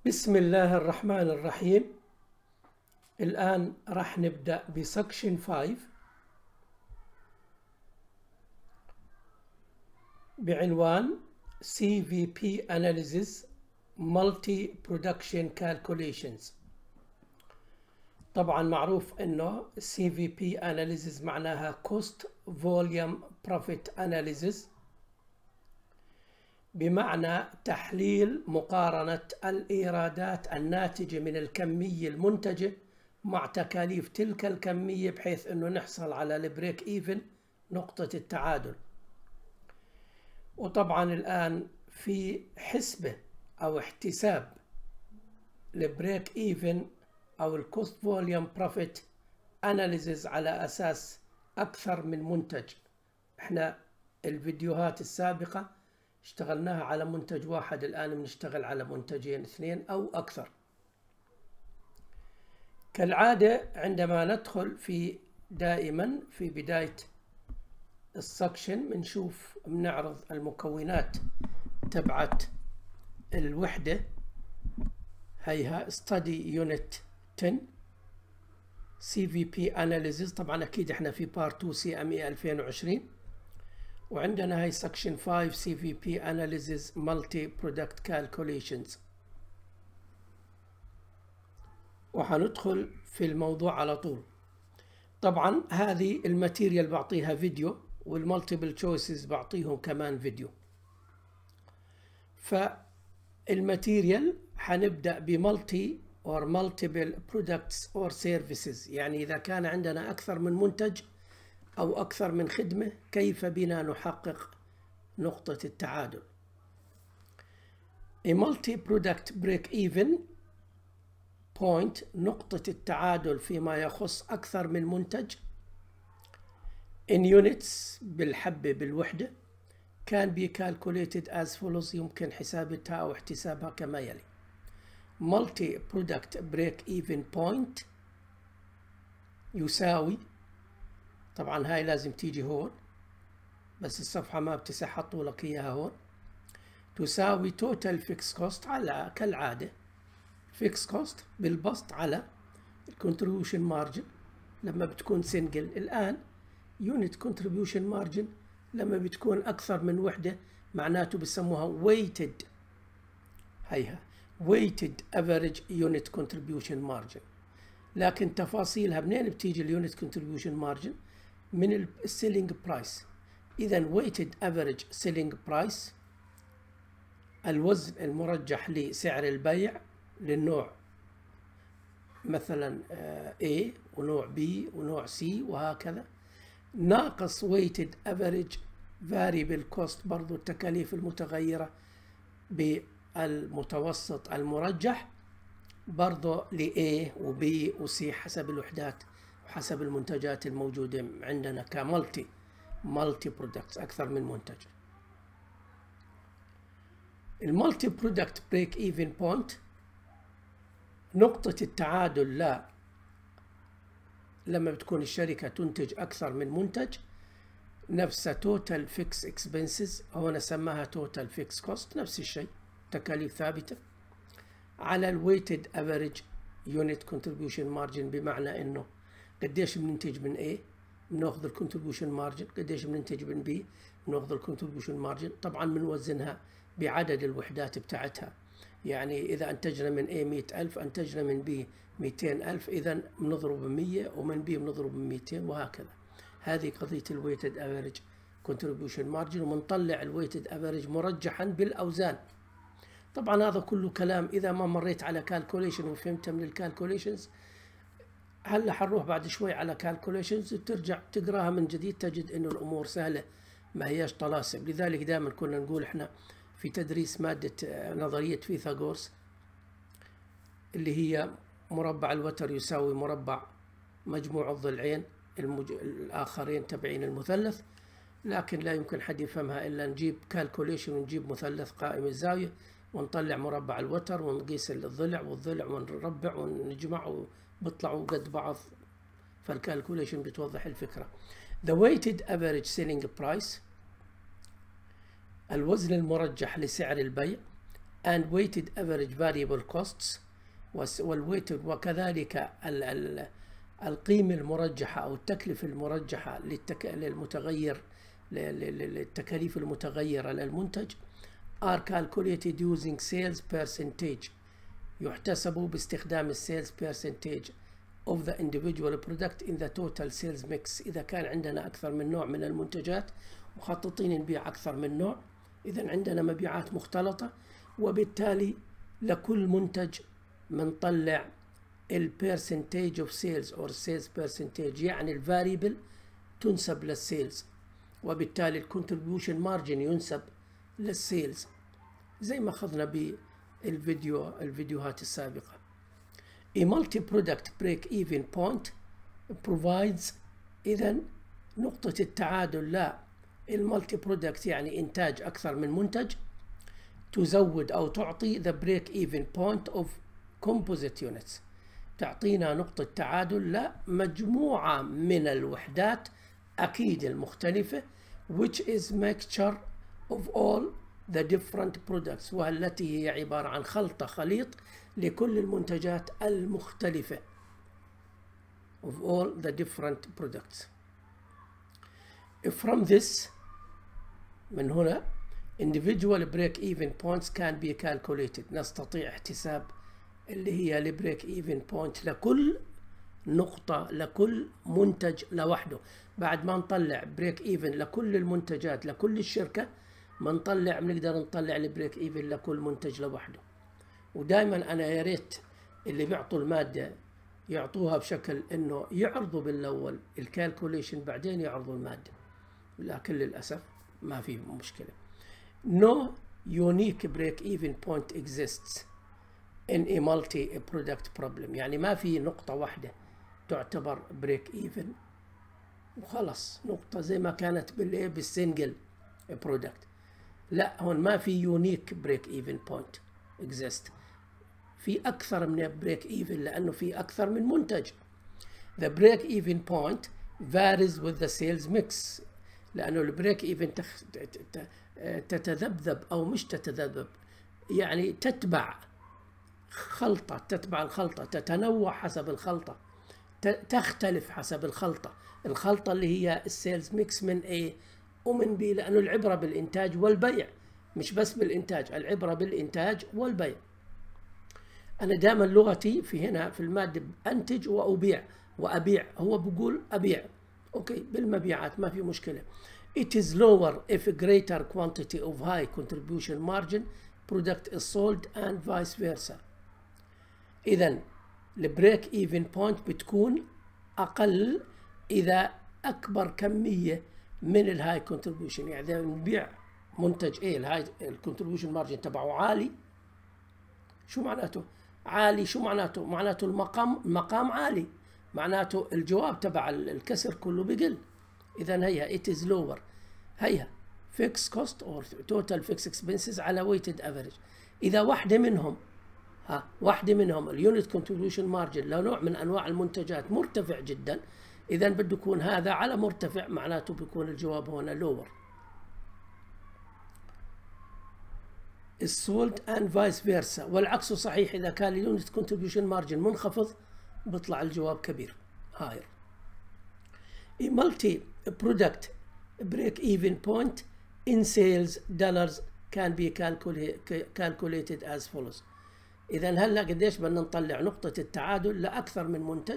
بسم الله الرحمن الرحيم. الآن راح نبدأ بسكشن 5 بعنوان CVP Analysis Multi Production Calculations. طبعا معروف انه CVP Analysis معناها Cost Volume Profit Analysis، بمعنى تحليل مقارنة الإيرادات الناتجة من الكمية المنتجة مع تكاليف تلك الكمية، بحيث أنه نحصل على البريك إيفن، نقطة التعادل. وطبعا الآن في حسبة أو احتساب البريك إيفن أو الكوست فوليوم بروفيت أناليزز على أساس أكثر من منتج. احنا الفيديوهات السابقة اشتغلناها على منتج واحد، الآن بنشتغل على منتجين، اثنين أو أكثر. كالعادة عندما ندخل دائما في بداية السكشن بنعرض المكونات تبعت الوحدة. هيها Study Unit 10 CVP Analysis. طبعا أكيد احنا في Part 2 CME 2020، وعندنا هاي Section 5 CVP Analysis Multi Product Calculations. وحندخل في الموضوع على طول. طبعا هذه الماتيريال بعطيها فيديو، والمالتيبل تشويسز بعطيهم كمان فيديو. فالماتيريال حنبدأ بمالتي or multiple products or services، يعني إذا كان عندنا أكثر من منتج أو أكثر من خدمة كيف بنا نحقق نقطة التعادل. A multi-product break-even point، نقطة التعادل فيما يخص أكثر من منتج، in units بالحبة بالوحدة، can be calculated as follows، يمكن حسابتها أو احتسابها كما يلي. multi-product break-even point يساوي، طبعا هاي لازم تيجي هون بس الصفحة ما بتسع، حطوا لك إياها هون. تساوي total fixed cost على كالعادة fixed cost بالبسط على contribution margin لما بتكون single. الآن unit contribution margin لما بتكون أكثر من وحدة معناته بسموها weighted، هيها weighted average unit contribution margin. لكن تفاصيلها منين بتيجي اليونت contribution margin؟ من السيلينج برايس. إذا weighted average selling price الوزن المرجح لسعر البيع للنوع مثلا A ونوع B ونوع C وهكذا، ناقص weighted average variable cost، برضو التكاليف المتغيرة بالمتوسط المرجح برضو ل A و B و C حسب الوحدات وحسب المنتجات الموجودة عندنا كمالتي برودكتس، أكثر من منتج. المالتي برودكت بريك ايفن بوينت، نقطة التعادل لما بتكون الشركة تنتج أكثر من منتج، نفسها توتال فيكس اكسبنسز، هون سماها توتال فيكس كوست، نفس الشيء تكاليف ثابتة، على الويتد افريج يونت كونتريبيوشن مارجن، بمعنى انه قديش بننتج من A بناخذ الكونتريبيوشن مارجن، قديش بننتج من B بناخذ الكونتريبيوشن مارجن. طبعا بنوزنها بعدد الوحدات بتاعتها، يعني إذا أنتجنا من A 100,000 أنتجنا من B 200,000، إذا بنضرب ب100 ومن B بنضرب ب200 وهكذا. هذه قضية الويتد افريج كونتريبيوشن مارجن، ومنطلع الويتد افريج مرجحا بالأوزان. طبعا هذا كله كلام إذا ما مريت على كالكوليشن وفهمت من الكالكوليشنز. هلا حنروح بعد شوي على كالكوليشنز وترجع تقراها من جديد، تجد إنه الأمور سهلة ما هياش طلاسم. لذلك دائما كنا نقول إحنا في تدريس مادة نظرية فيثاغورس اللي هي مربع الوتر يساوي مربع مجموع الضلعين الآخرين تبعين المثلث، لكن لا يمكن حد يفهمها إلا نجيب كالكوليشن ونجيب مثلث قائم الزاوية ونطلع مربع الوتر ونقيس الضلع والضلع ونربع ونجمع وبيطلعوا قد بعض. فالكالكوليشن بتوضح الفكرة. The weighted average selling price، الوزن المرجح لسعر البيع، and weighted average variable costs والweighted وكذلك القيمة المرجحة أو التكلفة المرجحة للمتغير للتكاليف المتغيرة للمنتج are calculated using sales percentage يحتسبوا باستخدام sales percentage of the individual product in the total sales mix. إذا كان عندنا أكثر من نوع من المنتجات مخططين نبيع أكثر من نوع، إذا عندنا مبيعات مختلطة، وبالتالي لكل منتج منطلع ال percentage of sales or sales percentage، يعني الفاريبل تنسب للسيلز، وبالتالي الكونتريبيوشن مارجن ينسب للسيلز زي ما أخذنا بالفيديوهات السابقة. A multi-product break-even point provides إذن نقطة التعادل لا المالتي برودكت يعني إنتاج أكثر من منتج تزود أو تعطي the break-even point of composite units، تعطينا نقطة تعادل لا مجموعة من الوحدات أكيد المختلفة which is mixture of all the different products، والتي هي عبارة عن خليط لكل المنتجات المختلفة of all the different products. From this من هنا individual break-even points can be calculated، نستطيع احتساب اللي هي البريك ايفن بوينت لكل نقطة لكل منتج لوحده. بعد ما نطلع بريك ايفن لكل المنتجات لكل الشركة بنقدر نطلع البريك ايفن لكل منتج لوحده. ودائما انا يا ريت اللي بيعطوا المادة يعطوها بشكل انه يعرضوا بالاول الكالكوليشن بعدين يعرضوا المادة، لكن للأسف ما في مشكلة. No unique break-even point exists in a multi-product problem، يعني ما في نقطة واحدة تعتبر break-even وخلص نقطة زي ما كانت بالسنجل برودكت. لا، هون ما في unique break-even point exist، في أكثر من break-even لأنه في أكثر من منتج. The break-even point varies with the sales mix، لأنه البريك ايفن تتذبذب أو مش تتذبذب، يعني تتبع الخلطة، تتنوع حسب الخلطة، تختلف حسب الخلطة اللي هي السيلز ميكس من A ومن B، لأنه العبرة بالإنتاج والبيع، مش بس بالإنتاج، العبرة بالإنتاج والبيع. أنا دائما لغتي في هنا في المادة أنتج وأبيع، هو بقول أبيع، أوكي، بالمبيعات ما في مشكلة. It is lower if a greater quantity of high contribution margin product is sold and vice versa. إذن البريك ايفن بوينت بتكون أقل إذا أكبر كمية من الهاي كونتريبيوشن، يعني إذا نبيع منتج A الهاي الكونتريبيوشن مارجن تبعه عالي. شو معناته عالي؟ شو معناته؟ معناته المقام عالي، معناته الجواب تبع الكسر كله بقل. إذا هي it is lower، هي fixed cost or total fixed expenses على weighted average. إذا واحدة منهم اليونت كونتريبيوشن مارجن لنوع من أنواع المنتجات مرتفع جدا، إذا بده يكون هذا على مرتفع، معناته بيكون الجواب هنا lower. sold and vice versa، والعكس صحيح، إذا كان اليونت كونتريبيوشن مارجن منخفض بيطلع الجواب كبير higher. A multi-product break-even point in sales dollars can be calculated as follows. إذا هلا قديش بدنا نطلع نقطة التعادل لأكثر من منتج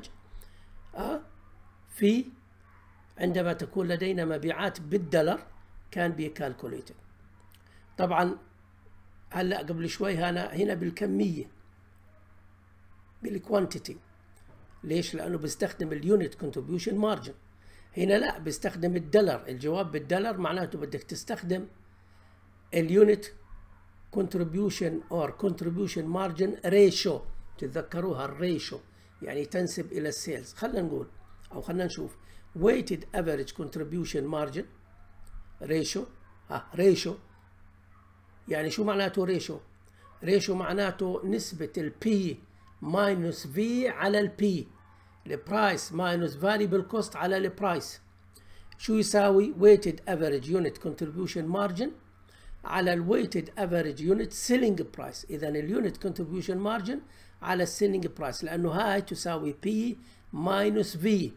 في عندما تكون لدينا مبيعات بالدولار can be calculated. طبعا هلا قبل شوي هنا بالكمية بالكوانتيتي. ليش؟ لأنه بيستخدم اليونت كونتريبيوشن مارجن. هنا لا، بيستخدم الدولار، الجواب بالدولار، معناته بدك تستخدم اليونت كونتريبيوشن اور كونتريبيوشن مارجن ريشو، تتذكروها الريشو يعني تنسب إلى السيلز. خلينا نقول أو خلينا نشوف weighted average contribution margin ريشو. ريشو يعني شو معناته ريشو؟ ريشو معناته نسبة البي ماينس في على البي، البرايس ماينس فاريبل كوست على البرايس. شو يساوي؟ weighted average unit contribution margin على الويتد افريج يونت سيلينج برايس. اذا اليونت كونتريبيوشن مارجن على السيلينج برايس، لانه هاي تساوي بي ماينس في.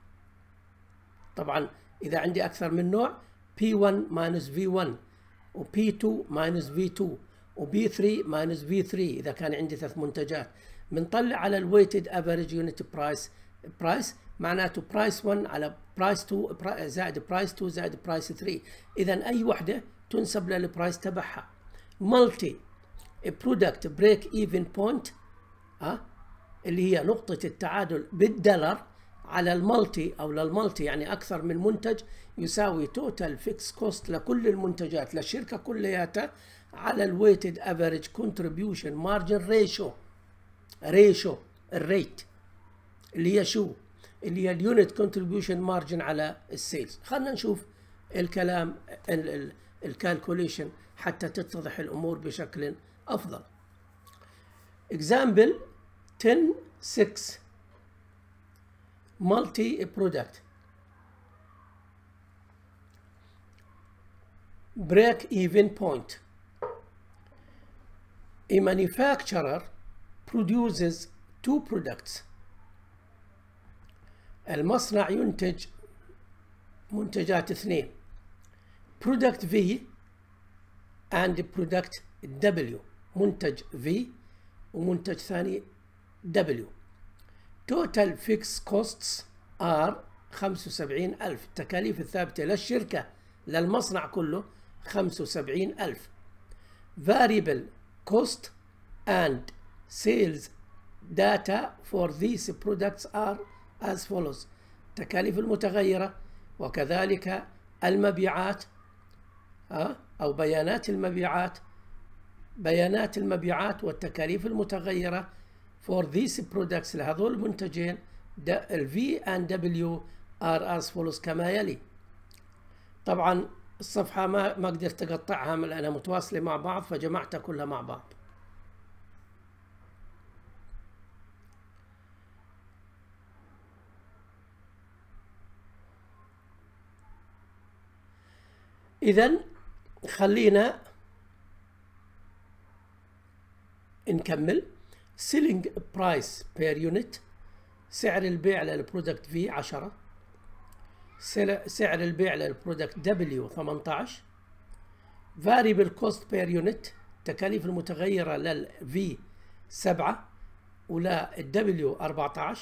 طبعا اذا عندي اكثر من نوع P1 ماينس V1 و P2 ماينس V2 و B3 ماينس V3 اذا كان عندي 3 منتجات. بنطلع على الويتد افريج يونت برايس معناته برايس 1 على برايس 2 زائد برايس 2 زائد برايس 3. اذا اي وحده تنسب للبرايس تبعها. مالتي برودكت بريك ايفن بوينت اللي هي نقطة التعادل بالدولار على المالتي او للمالتي، يعني اكثر من منتج، يساوي توتال فيكس كوست لكل المنتجات للشركة كلياتها على الويتد افريج كونتريبيوشن مارجن ريشو الريت اللي هي شو؟ اللي هي اليونت كونتريبيوشن مارجن على السيلز. خلينا نشوف الكلام الكالكوليشن حتى تتضح الامور بشكل افضل. example 10.6 multi product break even point. A manufacturer produces 2 products. المصنع ينتج منتجات 2، product V and product W، منتج V ومنتج ثاني W. total fixed costs are 75,000. التكاليف الثابتة للشركة للمصنع كله 75,000. variable cost and sales data for these products are as follows. التكاليف المتغيرة وكذلك المبيعات أو بيانات المبيعات والتكاليف المتغيرة for these products لهذول المنتجين ال V and W are as follows كما يلي. طبعا الصفحة ما قدرت أقطعها لأنها متواصلة مع بعض فجمعتها كلها مع بعض. إذن خلينا نكمل. selling price per unit، سعر البيع للبرودكت V 10، سعر البيع للبرودكت W 18، variable cost per unit التكاليف المتغيرة للV 7 وللW 14،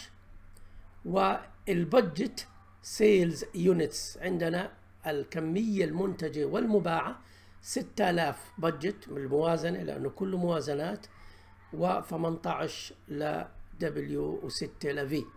والبادجت sales units عندنا الكمية المنتجة والمباعة 6000 بادجت من الموازنة لأنه كله موازنات، و18 ل W و6 ل V.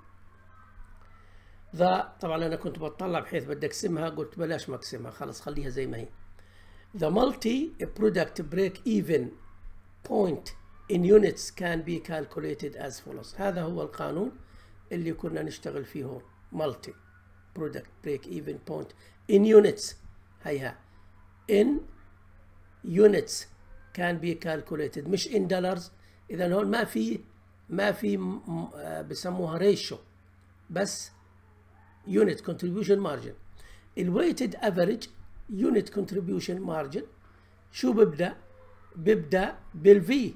ذا طبعا أنا كنت بطلع بحيث بدي أقسمها، قلت بلاش ما أقسمها، خلص خليها زي ما هي. The multi-product break-even point in units can be calculated as follows. هذا هو القانون اللي كنا نشتغل فيه هون. multi-product break-even point in units، هيها in units can be calculated مش in dollars. إذا هون ما في بسموها ريشو، بس unit contribution margin. الويتد افريج unit contribution margin شو ببدأ بالفي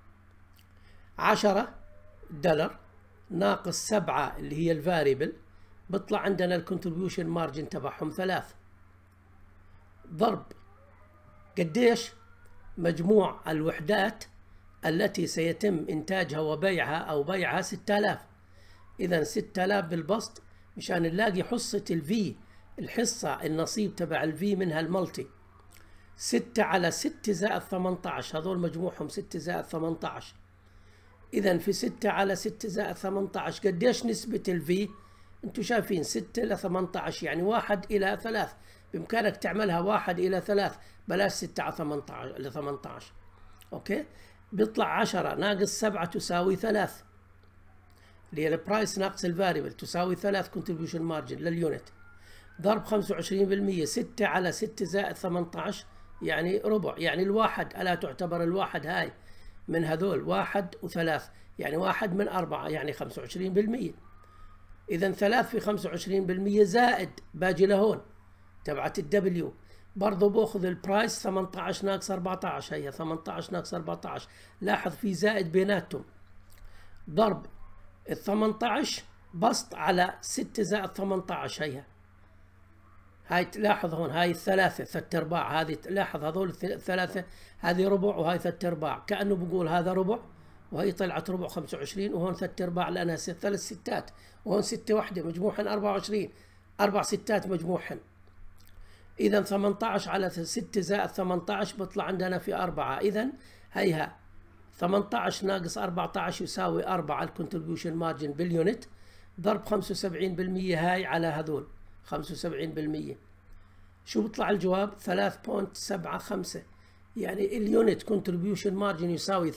10 دولار ناقص 7 اللي هي الفاريبل، بيطلع عندنا الكونتريبيوشن مارجن تبعهم 3 ضرب قديش مجموع الوحدات التي سيتم إنتاجها وبيعها أو بيعها 6000. إذا 6000 بالبسط مشان نلاقي حصة الفي، الحصة النصيب تبع الفي منها الملتي 6 على 6 زائد 18، هذول مجموعهم 6 زائد 18. إذا في 6 على 6 زائد 18 قديش نسبة الفي؟ أنتم شايفين 6 إلى 18 يعني 1 إلى 3، بإمكانك تعملها 1 إلى 3 بلاش 6 على 18 إلى 18. أوكي، بيطلع 10 ناقص 7 تساوي 3 اللي هي البرايس ناقص الفاريبل تساوي 3 كونتريبيوشن مارجن لليونت، ضرب 25%. 6 على 6 زائد 18 يعني ربع، يعني الواحد ألا تعتبر الواحد هاي من هذول 1 و3 يعني 1 من 4 يعني 25%. إذا 3 في 25% زائد باجي لهون تبعت الدبليو برضو باخذ البرايس 18 ناقص 14، هي 18 ناقص 14، لاحظ في زائد بيناتهم، ضرب ال 18 بسط على 6 زائد 18، هاي تلاحظ هون هاي الثلاثة 3/4، هذه لاحظ هذول الثلاثة، هذه ربع وهاي 3/4، كأنه بقول هذا ربع وهي طلعت ربع 25، وهون 3/4 لأنها 3 ستات، وهون 6 وحدة مجموعهن 24، 4 ستات مجموعهن. إذا 18 على 6 زائد 18 بطلع عندنا في 4. إذا هيها 18 ناقص 14 يساوي 4 الكونتريبيوشن مارجن باليونت، ضرب 75% هاي على هذول 75%. شو بيطلع الجواب؟ 3.75. يعني اليونت كونتريبيوشن مارجن يساوي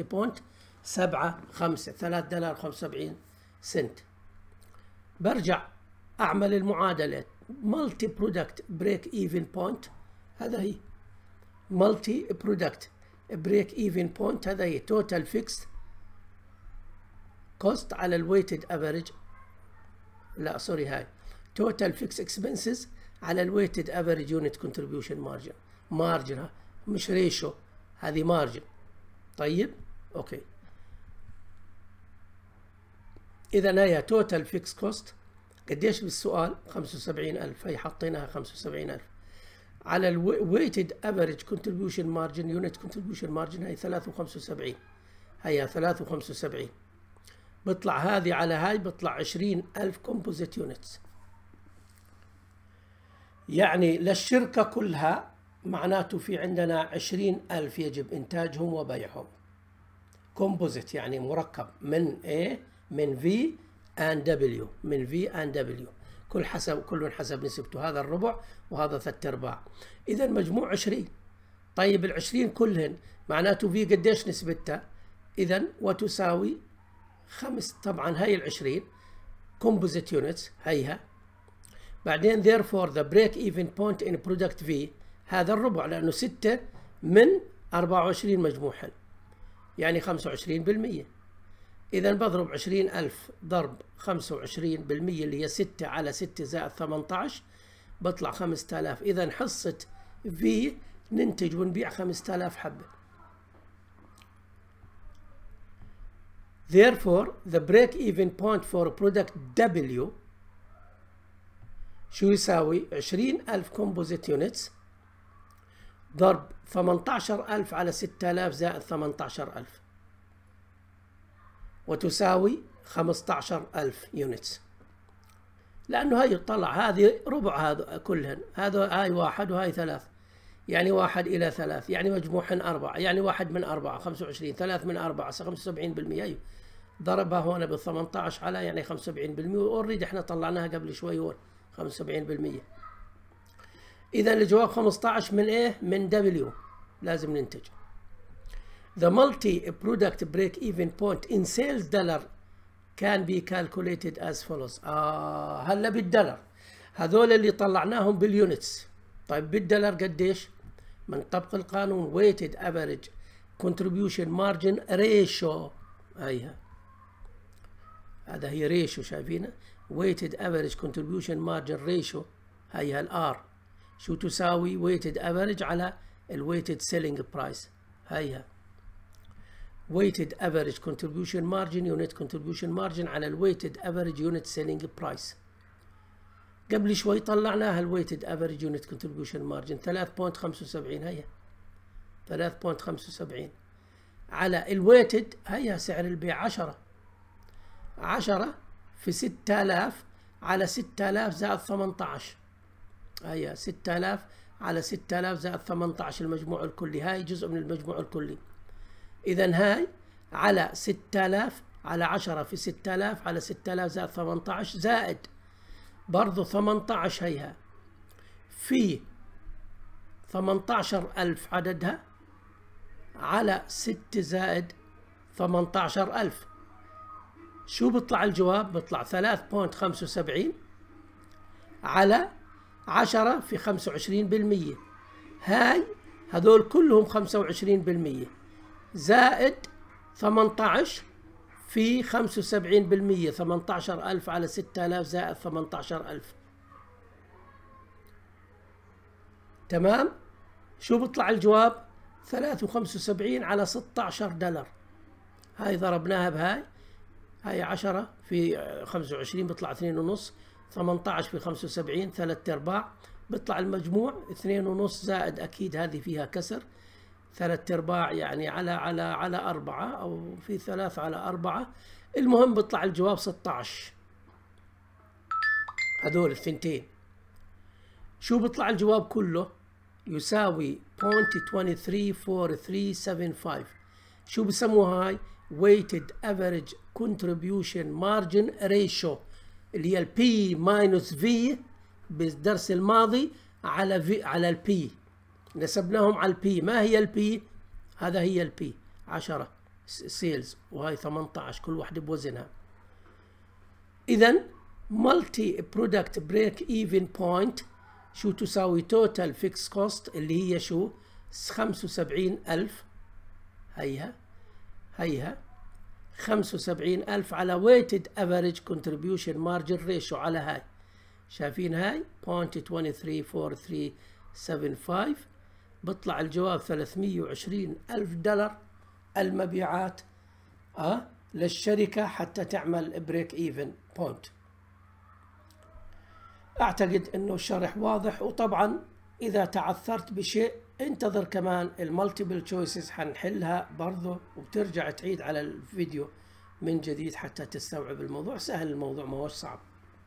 3.75، $3.75. برجع أعمل المعادلة مالتي برودكت بريك ايفن بوينت، هذا هي مالتي برودكت بريك ايفن بوينت، هذا هي توتال فيكس كوست على الويتد افريج، لا سوري هاي توتال فيكس اكسبنسز على الويتد افريج يونت كونتريبيوشن مارجن، مارجن مش ريشو، هذه مارجن. طيب اوكي، اذا هي توتال فيكس كوست قديش بالسؤال؟ 75,000، هي حطيناها 75,000 على الويتد افريج كونتريبيوشن مارجن يونت كونتريبيوشن مارجن، هي 3.75، هي 3.75. بيطلع هذه على هاي بيطلع 20,000 كومبوزيت يونتس، يعني للشركة كلها معناته في عندنا 20,000 يجب إنتاجهم وبيعهم. كومبوزيت يعني مركب من A من V and W، من V and W، كل حسب نسبته، هذا الربع وهذا 3/4. إذا مجموع 20. طيب ال20 كلهن معناته V قديش نسبتها؟ إذا وتساوي 5، طبعا هي ال20 composite units هيها. بعدين therefore the break even point in product V، هذا الربع لأنه 6 من 24 مجموعهن يعني 25%. إذا بضرب 20,000 ضرب 25% اللي هي 6 على 6 زائد 18 بطلع 5000. إذا حصة V ننتج ونبيع 5000 حبة. Therefore the break even point for product W شو يساوي؟ 20,000 composite units ضرب 18,000 على 6,000 زائد 18,000 وتساوي 15,000 يونتس، لأنه هي طلع هذه ربع هذا كلهن، هذا هاي 1 وهاي 3، يعني 1 إلى 3 يعني مجموعهن 4، يعني 1 من 4 25، 3 من 4 75%. أيوه ضربها هون ب 18 على يعني 75%، اوريدي احنا طلعناها قبل شوي هون 75%. إذا الجواب 15 من إيه؟ من W لازم ننتج. The multi-product break-even point in sales dollar can be calculated as follows. هلا بالدولار، هذول اللي طلعناهم باليونتس. طيب بالدولار قديش؟ من طبق القانون weighted average contribution margin ratio، هيها هذا هي ريشو شايفينها، weighted average contribution margin ratio، هيها الار شو تساوي؟ weighted average على weighted selling price، هيها weighted average contribution margin unit contribution margin على weighted average unit selling price. قبل شوي طلعناها weighted average unit contribution margin 3.75، هي 3.75 على weighted، هي سعر البيع 10 في 6000 على 6000 زائد 18، هي 6000 على 6000 زائد 18 المجموع الكلي، هاي جزء من المجموع الكلي. إذا هاي على 6000 على 10 في 6000 على 6000 زائد 18 زائد برضو 18 هيها في 18,000 عددها على 6 زائد 18,000. شو بيطلع الجواب؟ بيطلع 3.75 على 10 في 25%، هاي هذول كلهم 25% زائد 18 في 75%، 18,000 على 6,000 زائد 18,000. تمام. شو بيطلع الجواب؟ 3.75 على $16. هاي ضربناها بهاي، هاي 10 في 25 بيطلع 2.5، 18 في 75 3/4، بيطلع المجموع 2.5 زائد أكيد هذه فيها كسر 3/4 يعني على 4 أو في 3 على 4. المهم بيطلع الجواب 16. هذول الثنتين. شو بيطلع الجواب كله؟ يساوي 0.234375. شو بسموها هاي؟ weighted average contribution margin ratio، اللي هي P minus V بالدرس الماضي على P، نسبناهم على P. ما هي P؟ هذا هي P 10 سيلز وهي 18، كل واحدة بوزنها. إذن multi product break even point شو تساوي؟ total fixed cost اللي هي شو؟ 75,000. هيها 75,000 على weighted average contribution margin ratio على هاي. شايفين هاي 0.234375. بطلع الجواب $320,000 المبيعات للشركة حتى تعمل بريك ايفن بوينت. اعتقد انه الشرح واضح، وطبعا اذا تعثرت بشيء انتظر كمان المالتيبل تشويسز حنحلها برضه، وبترجع تعيد على الفيديو من جديد حتى تستوعب الموضوع. سهل الموضوع، ما هوش صعب.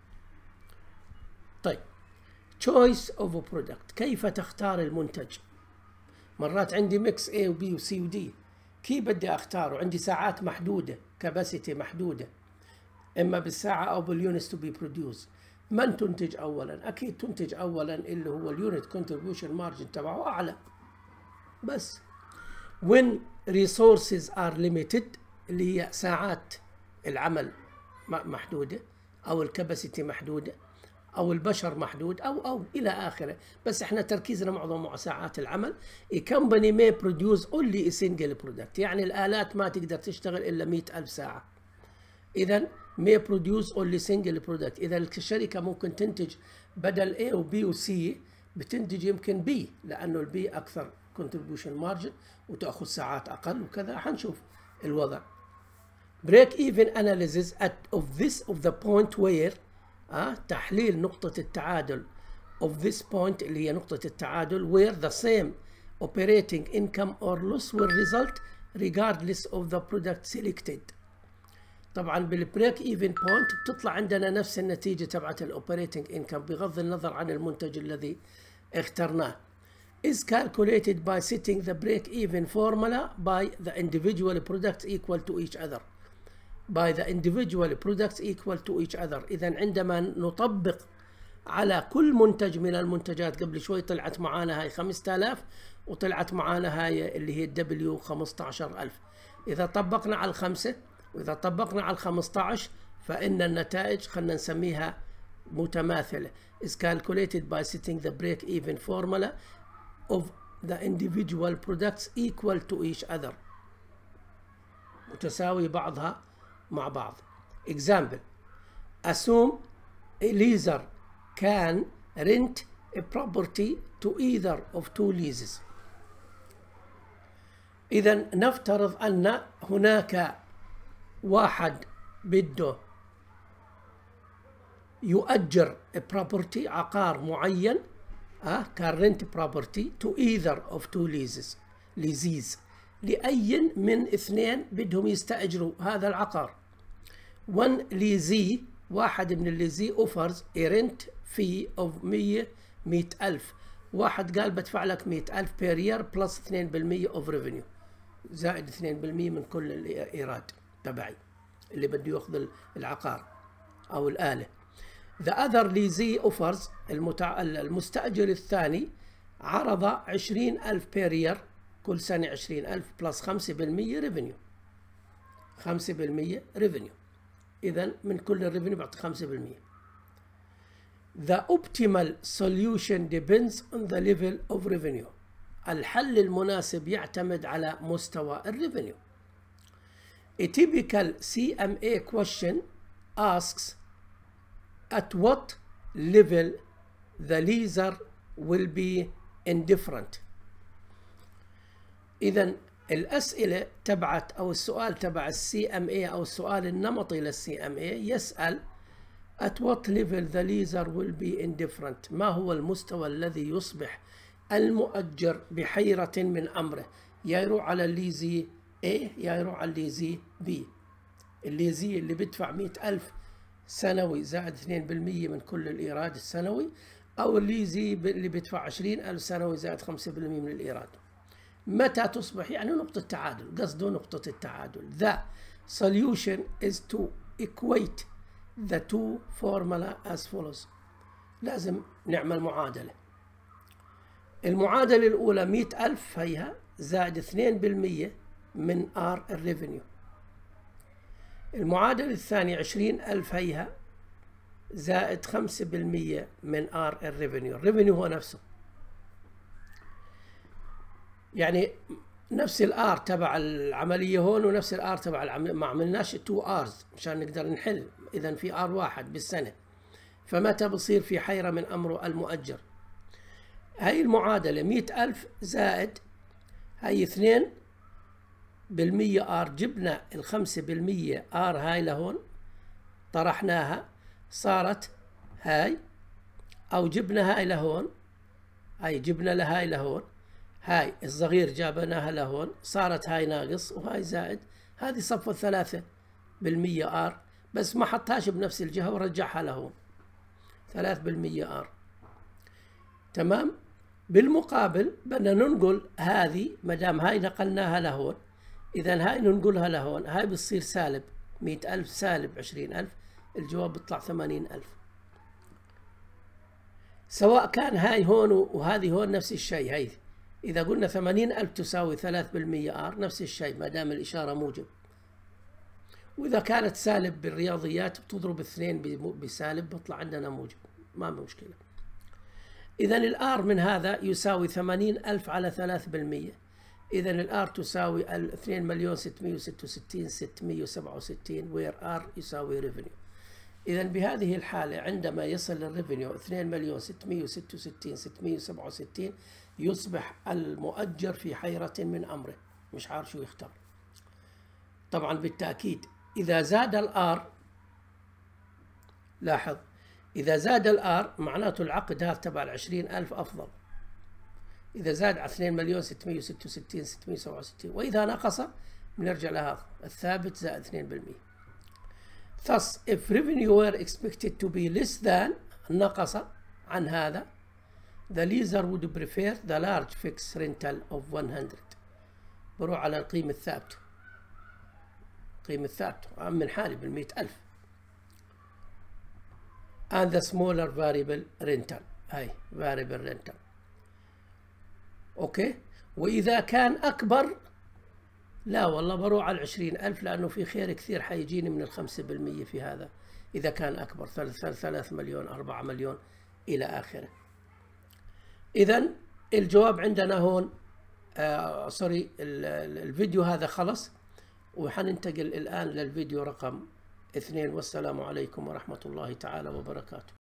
طيب choice of a product، كيف تختار المنتج؟ مرات عندي ميكس A و B و C و D، كيف بدي اختاره؟ عندي ساعات محدودة، كاباسيتي محدودة، اما بالساعة او باليونتس تو بي بروديوس. من تنتج اولا؟ اكيد تنتج اولا اللي هو اليونت كونتريبيوشن مارجن تبعه اعلى. بس when resources are limited اللي هي ساعات العمل محدودة، او الكاباسيتي محدودة، او البشر محدود، او الى اخره. بس احنا تركيزنا معظم ساعات العمل. a company may produce only a single product، يعني الالات ما تقدر تشتغل الا 100,000 ساعة. اذا may produce only single product، اذا الشركة ممكن تنتج بدل A و B و C بتنتج يمكن B، لانه البي اكثر contribution margin وتاخذ ساعات اقل وكذا. حنشوف الوضع. break even analysis of the point where تحليل نقطة التعادل of this point اللي هي نقطة التعادل where the same operating income or loss will result regardless of the product selected. طبعا بالبريك ايفن بوينت بتطلع عندنا نفس النتيجة تبعت الاوبريتنج انكم بغض النظر عن المنتج الذي اخترناه. is calculated by setting the break even formula by the individual products equal to each other. by the individual products equal to each other. إذا عندما نطبق على كل منتج من المنتجات، قبل شوي طلعت معانا هاي 5000 وطلعت معانا هاي اللي هي الدبليو 15,000. إذا طبقنا على الخمسة وإذا طبقنا على 15 فإن النتائج خلنا نسميها متماثلة. is calculated by setting the break even formula of the individual products equal to each other، متساوي بعضها مع بعض. example assume Eliezer can rent a property to either of two leases. إذا نفترض أن هناك واحد بده يؤجر property عقار معين كان rent property to either of two leases لأي من اثنين بدهم يستأجروا هذا العقار. one leasee واحد من الليزي offers a rent fee of 100,000. واحد قال بدفع لك 100,000 per year plus 2% of revenue، زائد 2% من كل الإيراد تبعي اللي بده يأخذ العقار أو الآلة. the other leasee offers المستأجر الثاني عرض 20,000 per year كل سنة 20,000 plus 5% revenue، 5% revenue. إذا من كل الريفينيو بعطي 5%. The optimal solution depends on the level of revenue. الحل المناسب يعتمد على مستوى الريفينيو. A typical CMA question asks at what level the leaser will be indifferent. إذا الأسئلة تبعت أو السؤال تبع CMA أو السؤال النمطي للCMA يسأل at what level the leaser will be indifferent. ما هو المستوى الذي يصبح المؤجر بحيرة من أمره؟ يا يروح على الليزي A يا يروح على الليزي B. الليزي اللي بدفع 100,000 سنوي زائد 2% من كل الإيراد السنوي، أو الليزي اللي بدفع 20,000 سنوي زائد 5% من الإيراد. متى تصبح؟ يعني نقطة تعادل، قصده نقطة التعادل. The solution is to equate the two formula as follows. لازم نعمل معادلة. المعادلة الأولى 100,000 هيها زائد 2% من R الريفينيو. المعادلة الثانية 20,000 هيها زائد 5% من R الريفينيو. الريفينيو هو نفسه، يعني نفس الار تبع العمليه هون ونفس الار تبع العمليه، ما عملناش 2 ارز مشان نقدر نحل. اذا في ار واحد بالسنه، فمتى بصير في حيره من امره المؤجر؟ هاي المعادله 100,000 زائد هاي 2% ار، جبنا ال 5% ار هاي لهون طرحناها صارت هاي، او جبنا هاي لهون، هاي جبنا لهاي لهون، هاي الصغير جابناها لهون صارت هاي ناقص وهاي زائد، هذه صفت 3% ار، بس ما حطهاش بنفس الجهة ورجعها لهون 3% ار. تمام. بالمقابل بدنا ننقل هذه، ما دام هاي نقلناها لهون اذا هاي ننقلها لهون، هاي بتصير سالب 100,000 سالب 20,000، الجواب بيطلع 80,000. سواء كان هاي هون وهذه هون نفس الشيء. هاي إذا قلنا 80,000 تساوي 3% ار نفس الشيء ما دام الإشارة موجب، وإذا كانت سالب بالرياضيات بتضرب 2 بسالب بطلع عندنا موجب، ما مشكلة. إذا الار من هذا يساوي 80,000 على 3%، إذا الار تساوي 2,666,667 وير ار يساوي ريفينيو. إذا بهذه الحالة عندما يصل الريفينيو 2,666,667 يصبح المؤجر في حيرة من أمره، مش عارف شو يختار. طبعا بالتأكيد إذا زاد الآر، لاحظ إذا زاد الآر معناته العقد هذا تبع 20,000 أفضل، إذا زاد على 2,666,667، وإذا نقص بنرجع لهذا الثابت زائد 2%. Thus if revenue were expected to be less than، نقص عن هذا، the leaser would prefer the large fixed rental of 100. بروح على القيمة الثابتة، قيمة ثابتة من حالي بال100,000 and the smaller variable rental، هاي variable rental. اوكي. وإذا كان أكبر لا والله بروح على 20,000 لأنه في خير كثير حيجيني من 5% في هذا. إذا كان أكبر 3 مليون 4 مليون إلى آخره. إذا الجواب عندنا هون سوري الفيديو هذا خلص، وحننتقل الآن للفيديو رقم 2، والسلام عليكم ورحمة الله تعالى وبركاته.